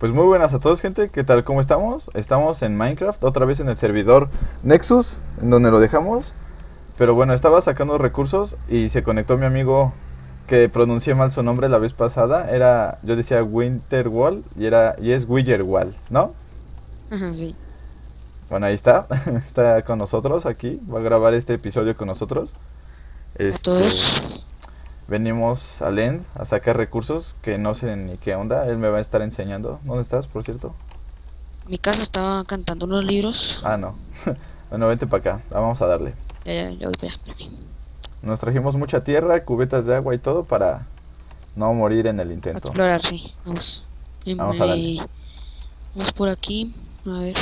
Pues muy buenas a todos, gente. ¿Qué tal? ¿Cómo estamos? Estamos en Minecraft, otra vez en el servidor Nexus, en donde lo dejamos. Pero bueno, estaba sacando recursos y se conectó mi amigo que pronuncié mal su nombre la vez pasada. Yo decía Winterwall y es Witherwall, ¿no? Ajá, sí. Bueno, ahí está. Está con nosotros aquí. Va a grabar este episodio con nosotros. A todos. Este, venimos a Lend a sacar recursos que no sé ni qué onda. Él me va a estar enseñando. ¿Dónde estás, por cierto? Mi casa estaba cantando unos libros. Ah, no. Bueno, vente para acá. Vamos a darle. Ya voy para allá. Nos trajimos mucha tierra, cubetas de agua y todo para no morir en el Para intento. explorar, sí. Vamos. Vamos a darle. Vamos por aquí. A ver.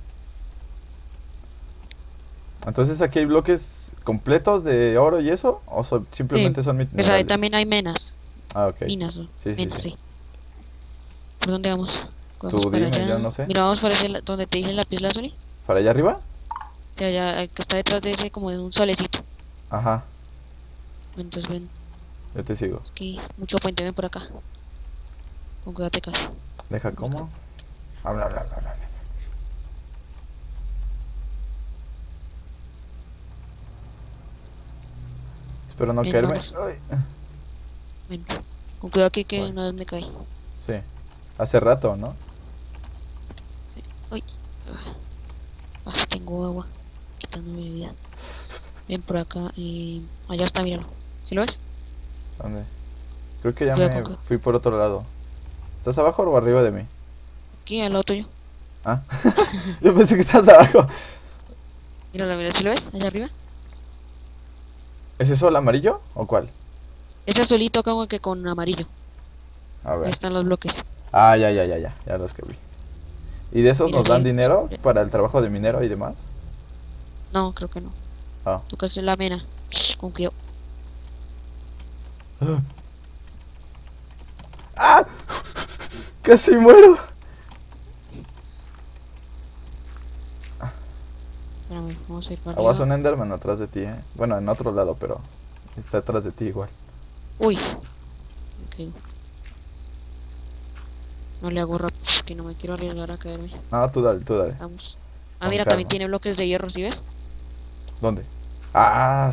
Entonces, ¿aquí hay bloques completos de oro y eso? ¿O Sí. simplemente son Pues ahí minerales? también hay menas. Ah, ok. Minas, ¿no? Sí, sí, Menas, sí. sí. ¿Por dónde vamos? Vamos Tú para dime, yo allá. no sé. Mira, vamos por ese donde te dije el lápiz lazuli. ¿Para allá arriba? O sea, allá, el que está detrás de ese como de un solecito. Ajá, Entonces ven. yo te sigo. Es que mucho puente, ven por acá. Con cuidado te caes. Deja Por acá. como. Habla, habla, habla, habla. Espero no Ven, caerme. vamos. Ay. Ven. Con cuidado aquí que Voy. una vez me caí. Sí. Hace rato, ¿no? Sí. Uy. Ah, tengo agua. Quitando mi vida. Ven por acá y... Allá está, míralo. ¿Sí lo ves? ¿Dónde? Creo que ya Cuidado con me cuidado. fui por otro lado. ¿Estás abajo o arriba de mí? Aquí, al lado tuyo. Ah, yo pensé que estás abajo. Míralo, mira, ¿sí lo ves? Allá arriba. ¿Es eso el amarillo o cuál? Ese azulito como que con amarillo. A Ahí ver. están los bloques. Ah, ya los que vi. ¿Y de esos nos Mírale dan ahí. dinero para el trabajo de minero y demás? No, creo que no. Ah. Tú que haces la mena. Con cuidado. ¡Ah! ¡Casi muero! Espérame, vamos a ir para Aguas arriba. un Enderman atrás de ti, Bueno, en otro lado, pero está atrás de ti igual. Uy. Ok. No le hago rápido, que no me quiero arriesgar a caerme. No, tú dale, tú dale. Vamos. Ah, Con mira, también calma. tiene bloques de hierro, ¿sí ves? ¿Dónde? Ah,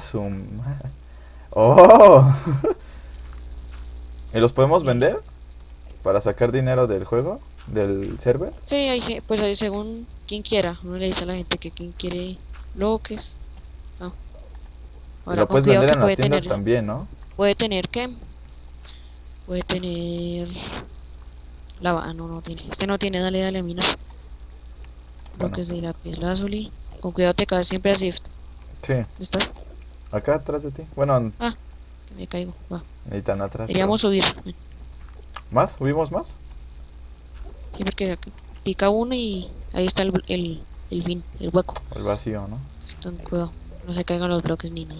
¡Oh! ¿Y los podemos Míralo. vender? Para sacar dinero del juego, del server. Sí, pues ahí según quien quiera. Uno le dice a la gente que quien quiere bloques. Ah, Y ahora lo con puedes cuidado vender que en las tiendas también, ¿no? puede tener que, puede tener lava. Ah, no, no tiene. Este no tiene, dale, minas. Bueno, Bloques de lápiz lazuli. Con cuidado te caes siempre así. sí, ¿Dónde estás? acá atrás de ti. Bueno, Ah, que me caigo. Va. ni tan atrás, pero... Deberíamos subir. Ven. ¿Más? ¿Subimos más? Sí, porque pica uno y ahí está el fin, el hueco. El vacío, ¿no? Ten cuidado. No se caigan los bloques ni nada.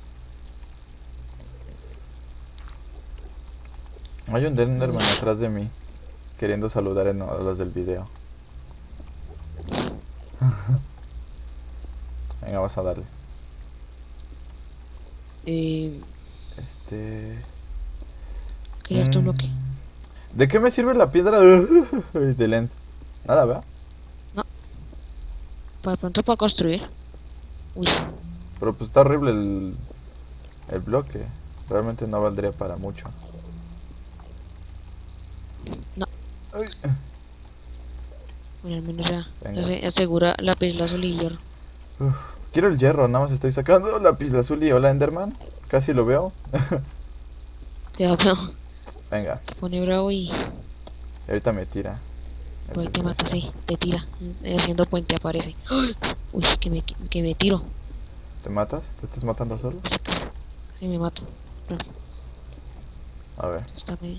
Hay un A ver. Enderman atrás de mí, queriendo saludar a los del video. Venga, vas a darle. Eh, Este... que ya está un bloque. ¿De qué me sirve la piedra de Lend? Nada, ¿verdad? No, para pronto para construir. Uy, Pero pues está horrible el bloque. Realmente no valdría para mucho. no. Ay. Bueno, al menos ya Venga. se asegura la pizla azul y hierro. Uf, quiero el hierro, nada más estoy sacando lápiz azul y hola Enderman. Casi lo veo. Cuidado, cuidado. Venga, Se pone bravo y y ahorita me tira. El por ahí te mata, desgraciado. sí, te tira. Haciendo puente aparece. ¡Ay! Uy, que me tiro. ¿Te matas? ¿Te estás matando solo? Casi me mato. No, A ver, está medio.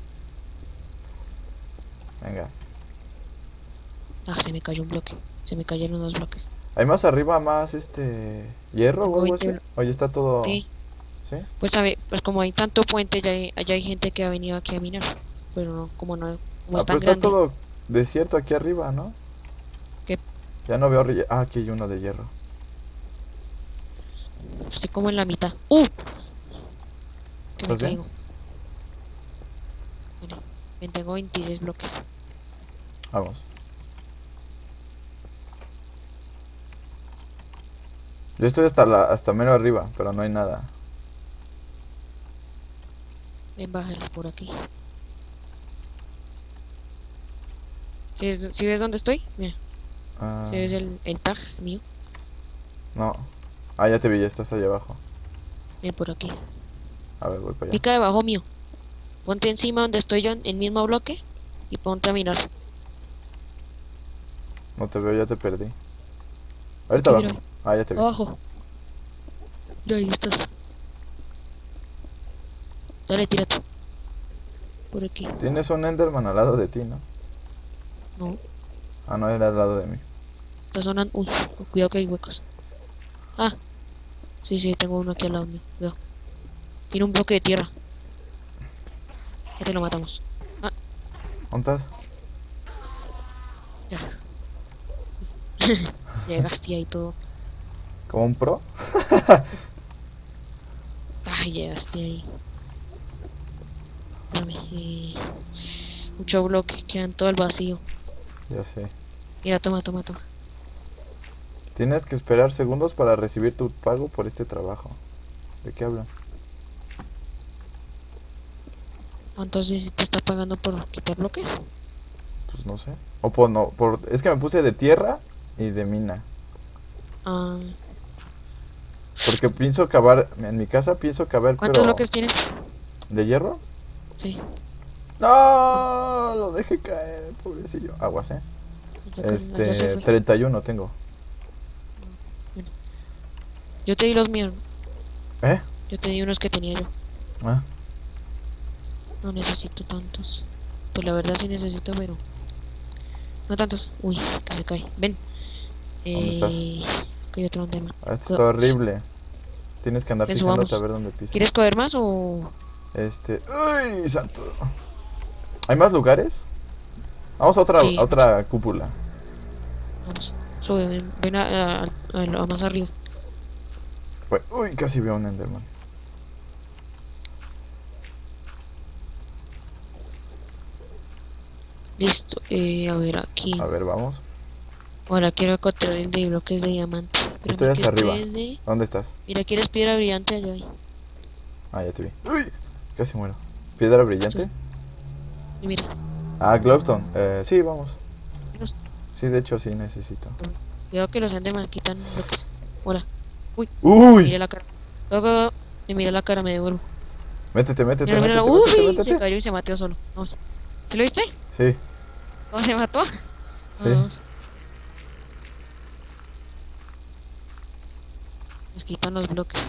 venga. Ah, se me cayó un bloque. Se me cayeron dos bloques. ¿Hay más arriba, más hierro o Tengo algo 20 así? Oye, está todo... Sí, ¿Sí? pues a ver, pues como hay tanto puente, ya hay gente que ha venido aquí a minar. Pero no, como Ah, es pero tan está grande, todo desierto aquí arriba, ¿no? que Ya no veo... Ah, aquí hay uno de hierro. estoy como en la mitad. Que me ¿Estás bien? caigo. Vale, tengo 26 bloques. Vamos. Yo estoy hasta mero arriba, pero no hay nada. Ven, bájale por aquí. ¿Si ves dónde estoy? Mira, Ah, si ves el tag mío. no. Ah, ya te vi, ya estás allá abajo. Ven por aquí. A ver, voy para allá. Pica debajo mío. Ponte encima donde estoy yo, en el mismo bloque. Y ponte a mirar. No te veo, ya te perdí. Ahorita Aquí, abajo. mira. Ah, ya te vi. Abajo. Mira, ahí estás. Dale, tírate. Por aquí. Tienes un Enderman al lado de ti, ¿no? No, Ah, no, era al lado de mí. está sonando. Uy, cuidado que hay huecos. Ah, sí, tengo uno aquí al lado mío. Cuidado. Tiene un bloque de tierra. Ya te lo matamos. Ah, ¿Dónde estás? ya. Llegaste ahí todo. ¿Como un pro? Ay, llegaste ahí. Espérame, mucho bloque, quedan todo el vacío. Ya sé. Mira, toma. Tienes que esperar segundos para recibir tu pago por este trabajo. ¿De qué hablan? Entonces, ¿si te está pagando por quitar bloques? Pues no sé. O por no, es que me puse de tierra y de mina. Ah, Porque pienso cavar, en mi casa pienso cavar, ¿cuántos pero... bloques tienes? ¿De hierro? Sí. No, lo dejé caer, pobrecillo. Aguas, Ya se fue. 31 tengo. Bueno, yo te di los míos. ¿Eh? Yo te di unos que tenía yo. Ah, No necesito tantos. Pues la verdad sí necesito, pero... No tantos. Uy, que se cae. Ven. ¿dónde estás? Que hay otro tema. Esto está horrible. Tienes que andar Ven, fijándote subamos. a ver dónde pisas. ¿Quieres coger más o...? ¡Uy, santo! ¿Hay más lugares? Vamos a Sí. otra cúpula. Vamos. Sube, ven a más arriba. Uy, casi veo un Enderman. Listo. A ver, aquí. A ver, vamos. Ahora quiero encontrar el de bloques de diamante. Estoy Espérame hasta que arriba. este es de... ¿Dónde estás? Mira, ¿quieres piedra brillante allá ahí? Ah, ya te vi. ¡Uy! Casi muero. ¿Piedra brillante? Y mira. Ah, glowstone. Sí, vamos. Menos. Sí, de hecho sí necesito. Cuidado que los enderman quitan bloques. Hola. Uy, ¡Uy! mira la cara. Luego, me mira la cara, me devuelvo. Métete. Mira, Métete. uy, se cayó y se mató solo. Vamos. ¿Sí lo viste? Sí, ¿Cómo se mató? sí. Vamos. Nos quitan los bloques.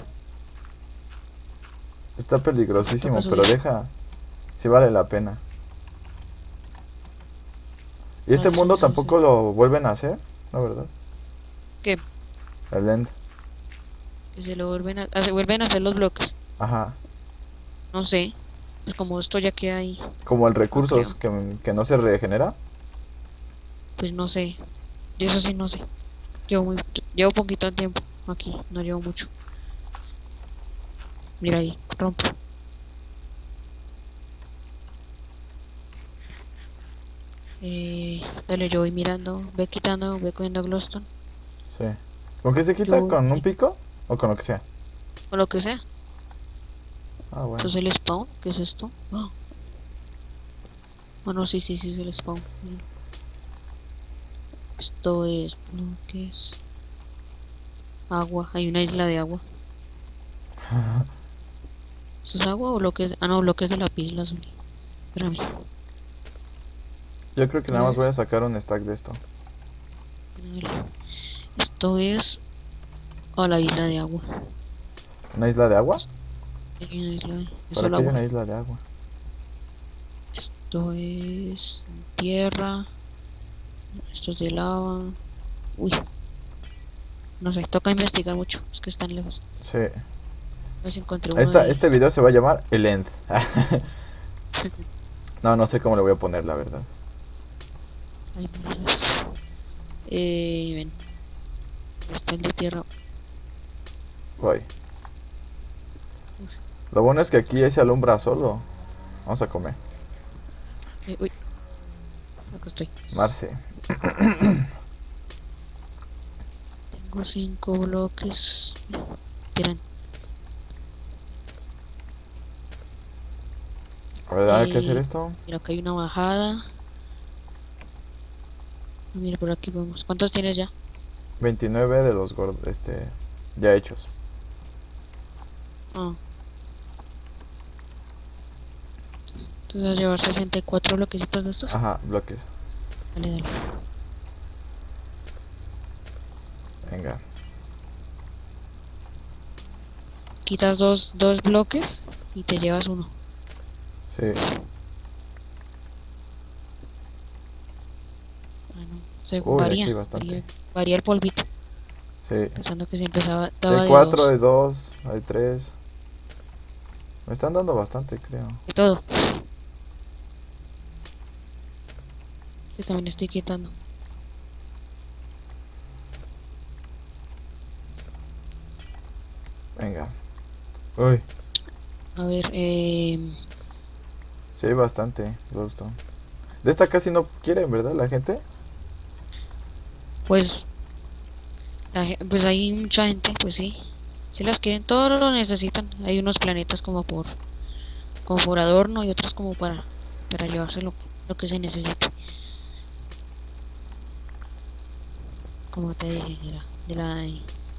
Está peligrosísimo, Toca pero subir. deja. Sí vale la pena. ¿Y este Vale, mundo sí. tampoco lo vuelven a hacer? ¿No, verdad? ¿Qué? El end. Que se lo vuelven vuelven a hacer los bloques. Ajá. No sé. Pues como esto ya queda ahí, Como el no recursos que no se regenera. pues no sé. Yo eso sí no sé. Llevo poquito tiempo aquí, no llevo mucho. Mira ahí, rompo. Dale, yo voy mirando, voy quitando, voy cogiendo glowstone, Sí. ¿Con qué se quita? Yo- ¿Con un pico? ¿O con lo que sea? o lo que sea. Ah, bueno. Esto es el spawn, ¿qué es esto? Oh. Ah, no, sí, es el spawn. Esto es bloques. Agua, hay una isla de agua. ¿Esto es agua o bloques? Ah, no, bloques de la pila azul. Espérame. Yo creo que nada más voy a sacar un stack de esto. Dale. Esto es a la isla de agua. ¿Una isla de agua? Hay una isla de ¿Para solo qué hay agua. una isla de agua? Esto es tierra. Esto es de lava. Uy. No sé, toca investigar mucho. Es que están lejos. Sí. No sé si encontré uno de... Este video se va a llamar El End. No sé cómo le voy a poner, la verdad. Ay, mierdas. Ven. Está el de tierra. Voy. Lo bueno es que aquí se alumbra solo. Vamos a comer. Uy. acá estoy. Marce. Tengo 5 bloques. Miren, A ver, hay que hacer esto. mira, acá hay una bajada. Mira, por aquí vamos. ¿Cuántos tienes ya? 29 de los gordos, ya hechos. Ah. Entonces vas a llevar 64 bloquecitos de estos. Ajá, bloques. Dale, dale. Venga. Quitas dos bloques y te llevas uno. Sí. Bueno, según Uy, varía, aquí bastante. varía el polvito. Sí. Pensando que siempre estaba Hay de 4, dos. hay 2, hay 3. Me están dando bastante, creo. De todo. Que también estoy quitando. Venga. Uy, A ver, sí, hay bastante, glowstone. De esta casi no quieren, ¿verdad? La gente. pues, pues hay mucha gente, pues sí. Si las quieren, todos lo necesitan. Hay unos planetas como por adorno y otros como para llevarse lo que se necesite. Como te dije, de la de,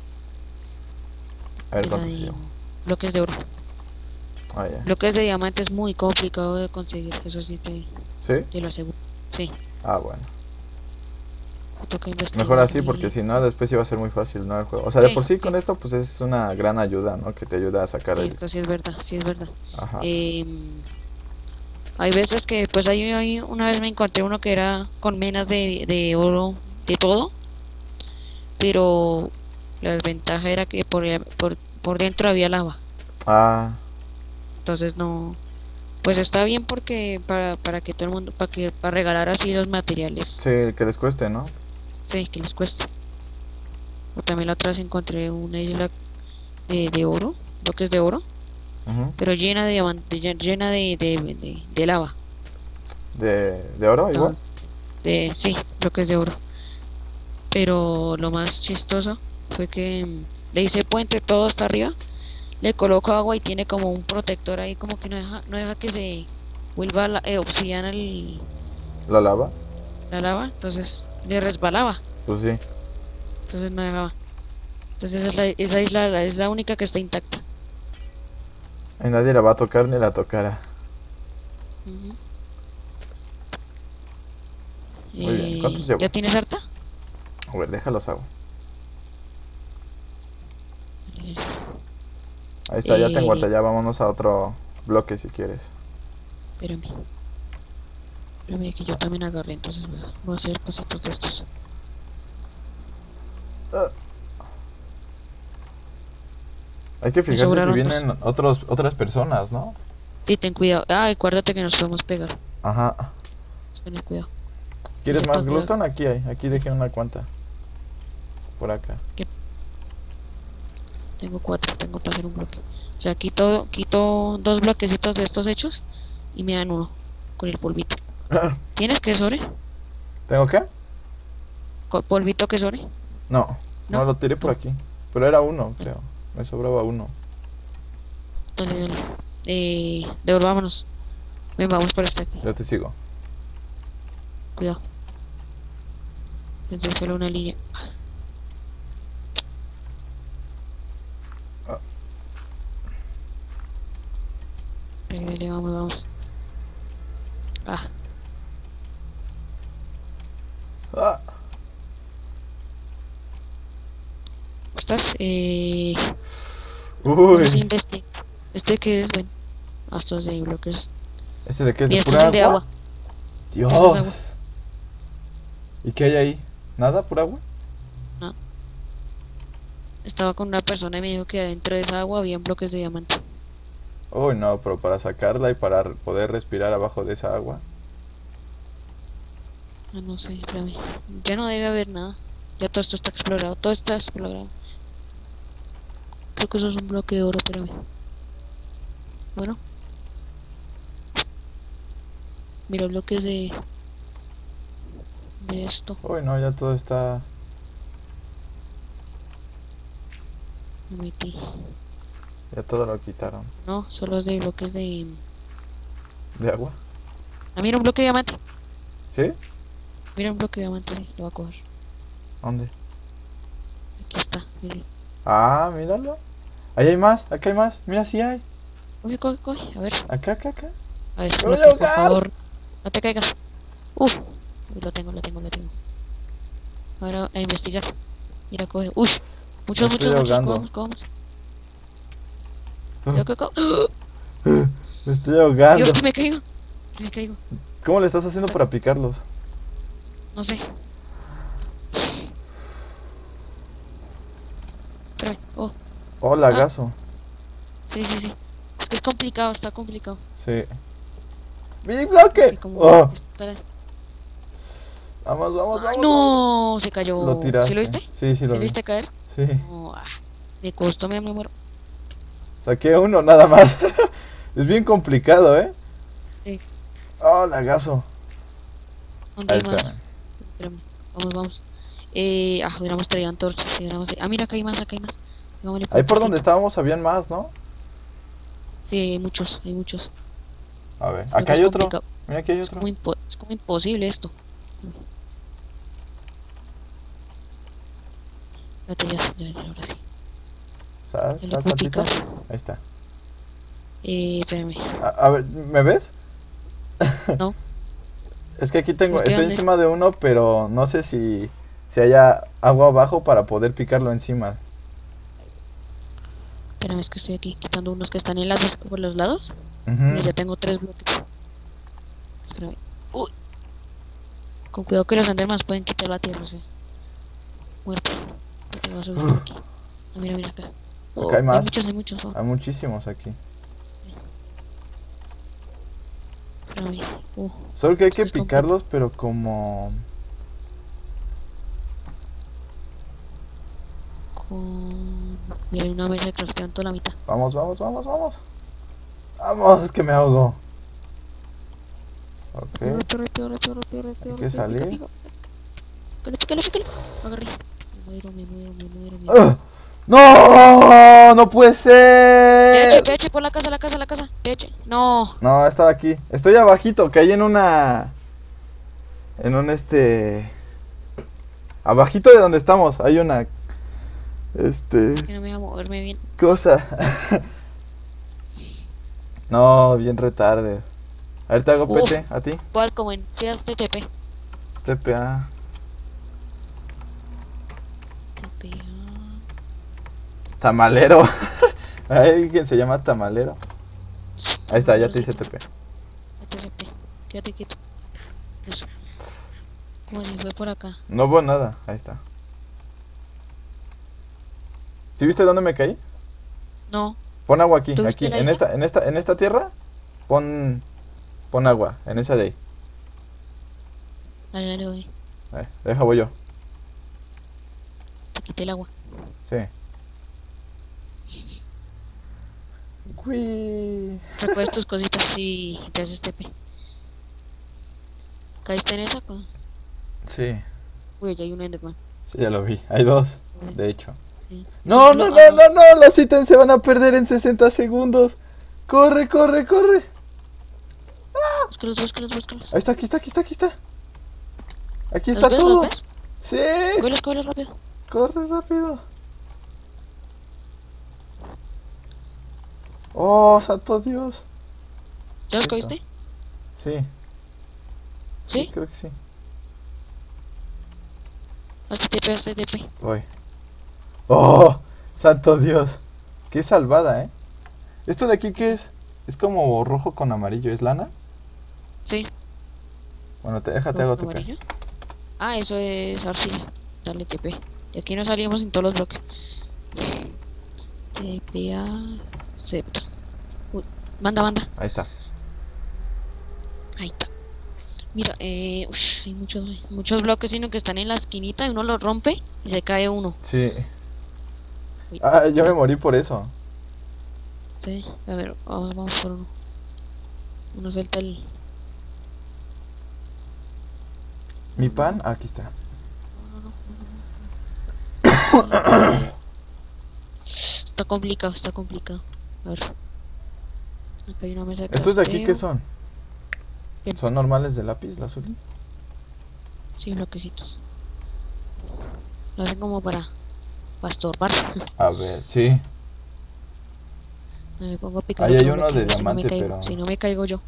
A ver de la cuántos se de llevan. bloques de oro. Ah, ya. Bloques de diamante es muy complicado de conseguir, eso sí ¿Sí? te lo aseguro. Sí, Ah, bueno. te toca investigar Mejor así porque bien. si no después iba a ser muy fácil, ¿no? El juego. O sea, de Sí, por sí sí, con esto pues es una gran ayuda, ¿no? Que te ayuda a sacar sí, el... esto sí es verdad, sí es verdad. Ajá. Hay veces que, pues ahí una vez me encontré uno que era con menas de oro, de todo, pero la desventaja era que por dentro había lava. Ah, Entonces no, pues está bien porque para que todo el mundo, para regalar así los materiales, sí, que les cueste, ¿no? sí, que les cuesta. O también la otra vez encontré una isla de oro, bloques de oro, Ujú. pero llena de diamante, llena de lava. De oro igual. Entonces, sí, bloques de oro. Pero lo más chistoso fue que le hice puente todo hasta arriba, le coloco agua y tiene como un protector ahí como que no deja que se vuelva obsidiana La lava. la lava, entonces le resbalaba, Pues sí. entonces no dejaba. Entonces esa isla es la única que está intacta. Y nadie la va a tocar ni la tocará. Ujú. Muy bien. ¿Cuántos llevo? ¿Ya tienes harta? A ver, déjalos hago. Ahí está, ya tengo harta. Ya vámonos a otro bloque si quieres. Espérame, espérame que yo también agarré, entonces voy a hacer pasitos de estos. Ah, hay que Me fijarse si sobraron dos. vienen otras personas, ¿no? Sí, ten cuidado. Ah, acuérdate que nos podemos pegar. Ajá. Ten cuidado. ¿Quieres más Cuidado. glowstone? Aquí hay. Aquí dejé una cuanta. Por acá. Que tengo 4, tengo para hacer un bloque. O sea, quito 2 bloquecitos de estos hechos y me dan uno con el polvito. ¿Tienes que sobre? ¿Tengo qué? ¿Polvito que sobre? No. No, ¿No? lo tiré por No. aquí. Pero era uno, creo. Me sobraba uno. Dale, dale. Devolvámonos. Ven, vamos por este aquí. Yo te sigo. Cuidado. Desde solo una línea. Ah, Dale, dale, vamos. Ah, ah. ¿estás? Vamos a Uy. investigar. ¿Este qué es? Ven. Ah, esto es de bloques. ¿Este de qué es? Y ¿De este pura es el de agua? agua. Dios. Eso es agua. ¿Y qué hay ahí? ¿Nada? ¿Pura agua? No. Estaba con una persona y me dijo que adentro de esa agua había bloques de diamante. Uy, no, pero para sacarla y para poder respirar abajo de esa agua. Ah, no sé, espérame. Ya no debe haber nada. Ya todo esto está explorado. Todo está explorado. Creo que eso es un bloque de oro, espérame. Bueno. Mira, bloques de... de esto. Uy, no, ya todo está... Me metí. Ya todo lo quitaron. No, solo es de bloques de... ¿De agua? Ah, mira un bloque de diamante. ¿Sí? Mira un bloque de diamante, sí, lo voy a coger. ¿Dónde? Aquí está, mira. Ah, míralo. Ahí hay más, acá hay más. Mira, sí hay. Coge, coge, coge. A ver, Acá, acá, acá. a ver, ¡Me voy a bloque, por ahogar! favor. No te caigas. Uf. Uy, lo tengo, lo tengo, lo tengo. Ahora a investigar. Mira, coge. Uy. Me Muchos, estoy muchos, muchos. ahogando. Cogamos, cogamos. Yo que Me estoy ahogando. Dios, me caigo. Me caigo. ¿Cómo le estás haciendo para picarlos? No sé. Espérame. Oh, Oh, lagazo. sí, sí, sí. Es que es complicado, está complicado. Sí. ¡Mi bloque! Que como Oh, está... vamos, vamos, ¡Ay, vamos, vamos. no! Se cayó. Lo tiraste. ¿Sí lo viste? Sí, sí lo ¿Sí lo vi. viste caer? Sí. No, me costó, me muero. Saqué uno nada más. Es bien complicado, ¿eh? Sí. Oh, lagazo. ¿Dónde Ahí hay más? está. Espérame. Vamos, vamos. Hubiéramos traído antorchas. Ah, mira, acá hay más, acá hay más. Hagámosle Ahí por donde puentecito. estábamos habían más, ¿no? Sí, hay muchos, hay muchos. A ver, Creo que acá es hay otro. complicado. Mira, aquí hay Es otro. como, es como imposible esto. Espérate, ahora sí. Sal, Ya le sal puedo tantito. picar. Ahí está. Espérame. A ver, ¿me ves? No, Es que aquí tengo, ¿por qué? estoy ¿Dónde? encima de uno, pero no sé si haya agua abajo para poder picarlo encima. Espérame, es que estoy aquí quitando unos que están en las por los lados. Ujú. Pero ya tengo 3 bloques. Espérame. Uy. Con cuidado que los endermas pueden quitar la tierra, sí. Muerto. Ya te voy a subir aquí. Ah, mira, mira acá. Oh, Acá hay más. hay muchos. Oh. Hay muchísimos aquí. Espérame. Solo que hay que Es complicado. picarlos, pero como... Mira, hay una mesa de craftean toda la mitad. Vamos, vamos, vamos, vamos. Vamos, que me ahogo. Ok. Hay que salir. Pícale. Agarré. Me muero. ¡Ah! ¡No! ¡No puede ser! PH, por la casa. PH. No. No, estaba aquí. Estoy abajito, caí en una... En un abajito de donde estamos hay una... Que no me deja moverme bien. Cosa. No, bien retarde. A ver, te hago PT, a ti. Igual como en CSTTP. TPA. Tamalero. Hay alguien se llama Tamalero. Ahí está, ya te hice TP. Quédate quieto. Eso. Como si fue por acá. No hubo nada, ahí está. ¿Sí viste dónde me caí? No. Pon agua aquí, ¿Tú aquí, viste la en isla? esta tierra. Pon agua, en esa de ahí. Dale, voy. Deja voy yo. Te quité el agua. Sí. Uy. Recuerda tus cositas y te haces TP. ¿Caíste en esa? Sí, Uy, ya hay un Enderman. sí, ya lo vi. Hay dos, de hecho. Sí. No, no, no, no, no, los ítems se van a perder en 60 segundos. Corre. Búscalos. Ahí está, aquí está. Aquí ¿Los está ves? todo. ¿Los ves? Sí. Cógelos rápido. Corre rápido. Oh, santo Dios. ¿Ya los Listo. cogiste? Sí, ¿Sí? creo que sí. Hazte TP. Voy. Oh, santo Dios. Qué salvada, ¿eh? ¿Esto de aquí qué es? Es como rojo con amarillo, ¿es lana? Sí. Bueno, déjate hago TP. ¿Amarillo? Ah, eso es arcilla. Dale TP. Y aquí no salimos en todos los bloques. TPA acepto. Uy, manda. Ahí está. Ahí está. Mira, hay muchos bloques, sino que están en la esquinita y uno los rompe y se cae uno. Sí. Uy, Ah, yo me morí por eso. sí, a ver, vamos por uno. Uno suelta el... Mi No, no, pan, no. aquí está. No, no, no, no, no. Está complicado, está complicado. A ver, acá hay una mesa de ¿Estos de aquí qué crafteo. son? Bien, ¿Son normales de lápiz, la azul? sí, bloquecitos. Lo hacen como para estorbar. A ver, sí. Me pongo a picar Ahí hay otro uno bloque, a de ver si no me diamante, caigo. pero... Si no me caigo yo.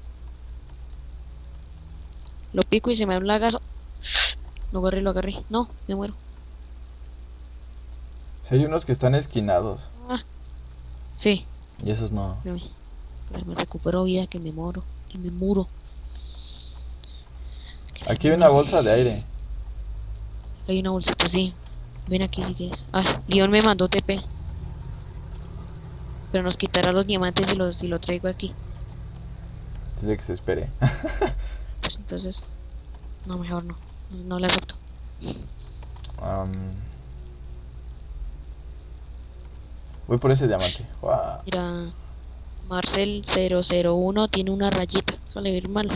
Lo pico y se me da un lagazo. Lo agarré, lo agarré. No, me muero. Sí hay unos que están esquinados. Ah, sí. Y esos no. Espérame, me recupero vida, que me moro. Que me muro. Que me Aquí hay una muro. bolsa de aire. Hay una bolsita, sí. Ven aquí si quieres. Ah, Leon me mandó TP. Pero nos quitará los diamantes si lo traigo aquí. Dile que se espere. Pues entonces, no, mejor no. No, no le acepto. Am, voy por ese diamante. Guau. Mira, Marcel 001 tiene una rayita. Eso le va a ir mal.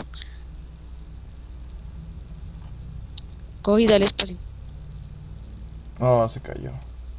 Coge y dale espacio. No, se cayó.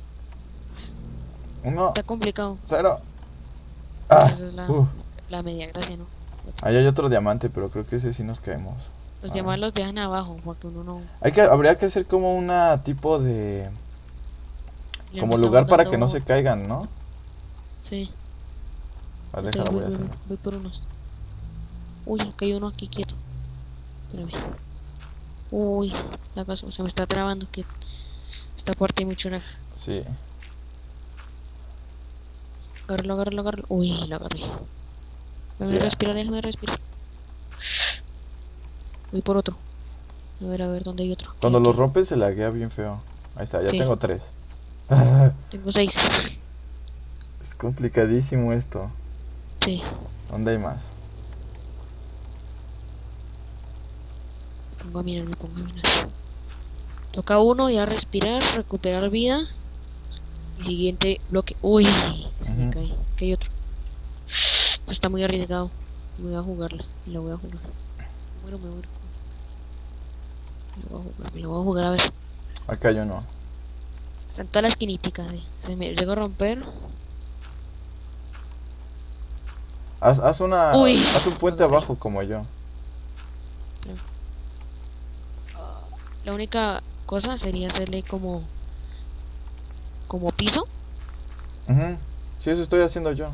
Uno, Está complicado. cero. Pues Ah, esa es uh. la media gracia, ¿no? Ahí hay otro diamante, pero creo que ese sí nos caemos. Los Ah. demás los dejan abajo porque uno no. Habría que hacer como una tipo de... Ya me Como está lugar para que no mandando. se caigan, ¿no? Sí, A ver, voy, déjalo, voy, voy a voy, hacer. voy por unos. Uy, acá hay uno aquí quieto. Espérame. Uy, la cosa se me está trabando. Que esta parte hay mucho lag. Sí. Agárralo, agárralo, agárralo. Uy, lo agarré. Déjame Yeah. respirar, déjame respirar. Voy por otro. A ver, ¿dónde hay otro? Cuando Aquí. los rompes se laguea bien feo. Ahí está, ya Sí, tengo 3. tengo 6. Es complicadísimo esto. Sí, ¿Dónde hay más? pongo a mirar, me pongo a mirar. Toca uno, ir a respirar, recuperar vida. Y siguiente bloque. Uy, se me cae. Aquí hay otro. Pues está muy arriesgado. Voy a jugarla. Y la voy a jugar. Me muero. Me lo voy a jugar a ver. Acá hay uno. Está en toda la esquinitica. Se me llega a romper. Haz Uy, un lo puente agarré. abajo como yo. La única cosa sería hacerle como piso. Ujú. Sí, eso estoy haciendo yo.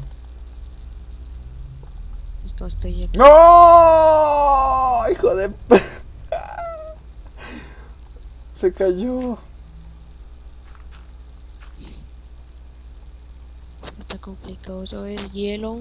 Esto estoy aquí. ¡No! ¡Hijo de... Se cayó. Está complicado. Eso es hielo.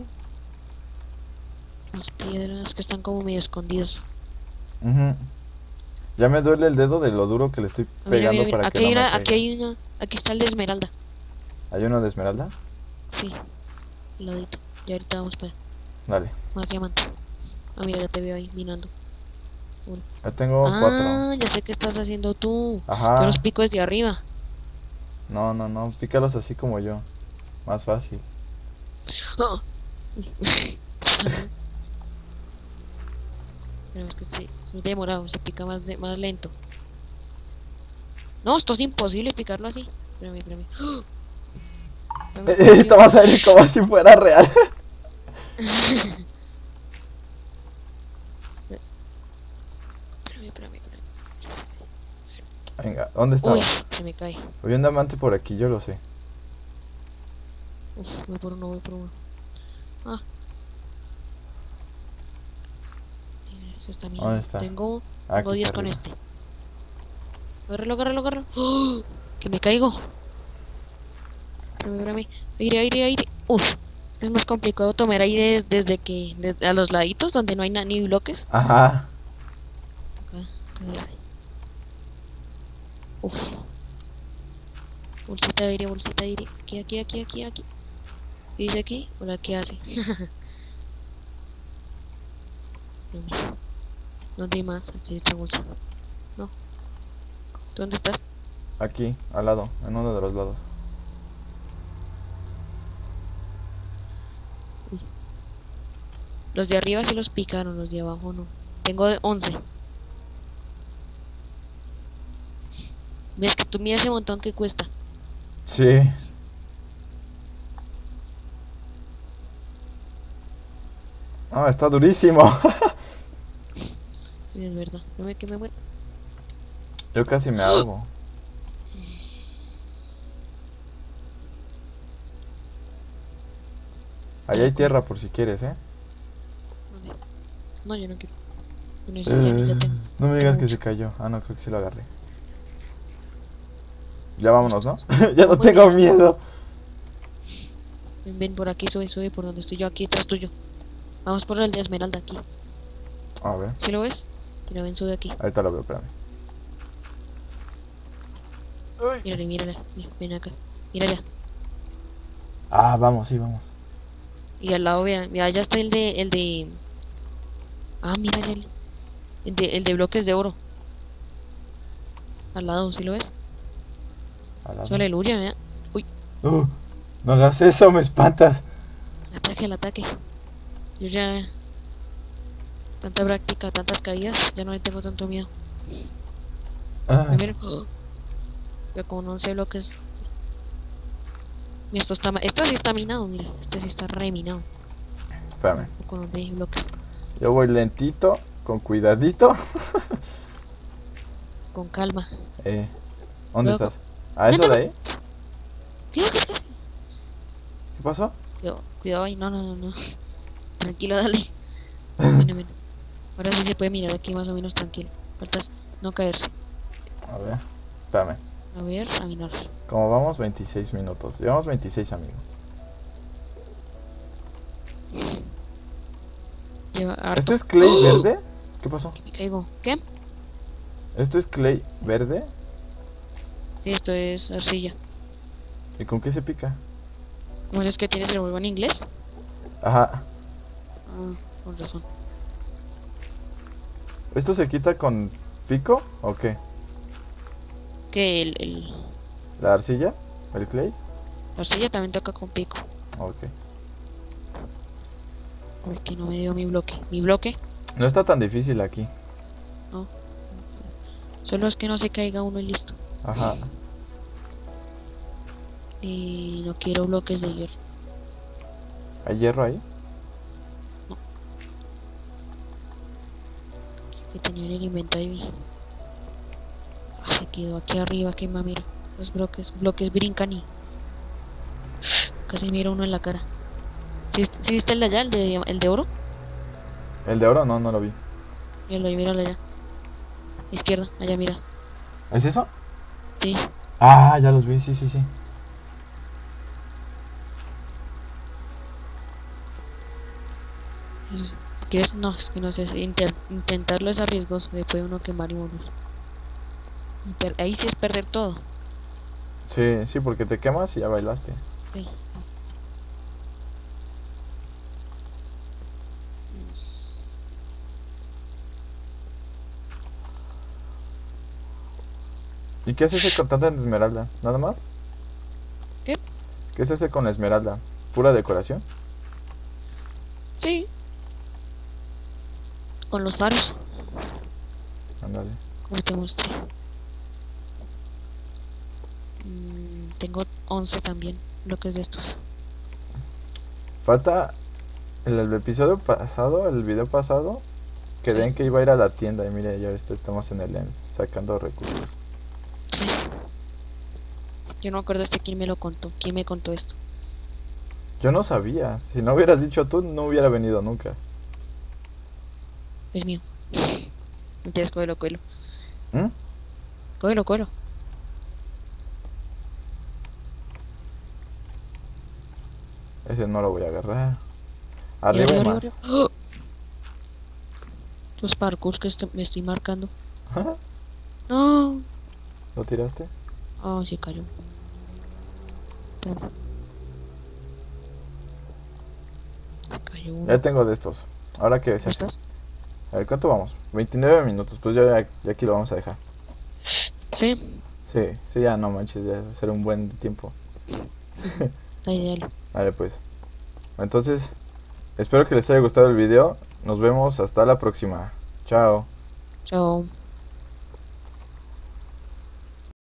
Las piedras que están como medio escondidos. Ujú. Ya me duele el dedo de lo duro que le estoy Ah, mira, pegando mira, mira. para que Aquí no hay me una, aquí caiga. hay una. Aquí está el de esmeralda. ¿Hay uno de esmeralda? Sí, al ladito. Y ahorita vamos para Dale. más diamante. Ah, mira, ya te veo ahí minando. Uno. Ya tengo 4. Ah, ya sé qué estás haciendo tú. Yo Ajá. los pico desde arriba. No, no, no. Pícalos así como yo. Más fácil. Ah. Pero es que sí, es muy demorado, se pica más lento. No, esto es imposible picarlo así. Espérame. ¡Ah! Espérame. Te vas a ir como si fuera real. Espérame. Venga, ¿dónde Uy, estaba? se me cae. Había un diamante por aquí, yo lo sé. Uf, voy por uno. Ah, mira, se está mirando. ¿Dónde está? Tengo Aquí 10 está con arriba. este. Agárralo. ¡Oh! Que me caigo. Espérame. Aire. Uf, es más complicado tomar aire desde a los laditos donde no hay ni bloques. Ajá. Acá, entonces, uf. Bolsita de aire. Aquí. ¿Qué dice aquí? Hola, ¿qué hace? ¿Dónde hay más? Aquí hay otra bolsa. No. ¿Tú dónde estás? Aquí, al lado, en uno de los lados. Uy. Los de arriba sí los picaron, los de abajo no. Tengo 11. Ves que tú mira ese montón que cuesta. Sí. Ah, está durísimo. Sí, es verdad. No me que me muero. Yo casi me ahogo. Allá hay tierra por si quieres, ¿eh? No, yo no quiero. Yo necesito, ya tengo. No me digas Tengo que se mucho. cayó. Ah, no, creo que sí lo agarré. Ya vámonos, ¿no? Listo. Ya no Pues tengo ven, miedo. ven, ven por aquí, sube, sube por donde estoy yo, aquí detrás tuyo. Vamos por el de Esmeralda aquí. A ver, ¿Sí lo ves? Mira, ven, sube aquí. ahorita lo veo, espérame. Uy. Mírale, mírale. Mira, ven acá. Mírale. Ah, vamos, sí, vamos. Y al lado, vean, mira, allá está el de. Ah, mírale, el de bloques de oro. Al lado, ¿sí lo ves? Al lado. Eso, aleluya, mira. Uy, Uh, no hagas eso, me espantas. ataque, el ataque. Yo ya. Tanta práctica, tantas caídas, ya no le tengo tanto miedo. Ah, Primero. Pero con 11 bloques. Mira, esto sí está minado, mira. Este sí está reminado. espérame. Con 11 bloques. Yo voy lentito, con cuidadito. Con calma. ¿Dónde Luego- estás? ¿A eso de ahí? Cuidado, cuidado, ¿Qué pasó? cuidado, cuidado ahí, no, no, no, no. Tranquilo, dale. Ven, ven. Ahora sí se puede mirar aquí más o menos tranquilo. Faltas no caerse. A ver, espérame. A ver, a mirar. Como vamos, 26 minutos. Llevamos 26, amigo. Lleva harto. ¿Esto es clay verde? ¿Qué pasó? Me caigo. ¿Qué? ¿Esto es clay verde? Sí, esto es arcilla. ¿Y con qué se pica? ¿Cómo es que tienes el juego en inglés? Ajá. Ah, con razón. ¿Esto se quita con pico o qué? Que el ¿La arcilla? ¿El clay? la arcilla también toca con pico. Ok. Porque no me dio mi bloque. Mi bloque, No está tan difícil aquí. no. Solo es que no se caiga uno y listo. Ajá. Y no quiero bloques de hierro. ¿Hay hierro ahí? Que tenía en el inventario. Ah, se quedó aquí arriba, que mira. Los bloques brincan y casi mira uno en la cara. ¿Sí viste el de allá, el de oro? ¿El de oro? No, no lo vi. Míralo ahí, míralo allá. Izquierda, allá mira. ¿Es eso? Sí, Ah, ya los vi, sí, sí, sí. si quieres, no, es que no sé, intentarlo es arriesgoso, le puede uno quemar y morir. Ahí sí es perder todo. Sí, sí, porque te quemas y ya bailaste. Sí. ¿Y qué es ese con tanta esmeralda? ¿Nada más? ¿Qué? ¿Qué es ese con la esmeralda? ¿Pura decoración? Sí. Con los faros, Ándale. como te mostré. Tengo 11 también, bloques de estos. Falta el episodio pasado, el video pasado. Quedé Sí. en que iba a ir a la tienda y mire, ya estamos en el end, sacando recursos. Sí. Yo no me acuerdo quién me lo contó. ¿Quién me contó esto? Yo no sabía. Si no hubieras dicho tú, no hubiera venido nunca. Es mío. Mentiras, cógelo, cógelo. ¿Mm? Cógelo, cógelo. Ese no lo voy a agarrar. Mira, Arriba hay arriba, más. arriba. ¡Oh! Los parkours que me estoy marcando. No. ¿Lo tiraste? Oh, se cayó. Toma. Se cayó uno. Ya tengo de estos. Ahora que se hace. ¿Estás? A ver, ¿cuánto vamos? 29 minutos. Pues ya aquí lo vamos a dejar. Sí. Sí, sí, ya no manches, ya va a ser un buen tiempo. Dale, dale. Vale, pues. Entonces, espero que les haya gustado el video. Nos vemos hasta la próxima. Chao. Chao.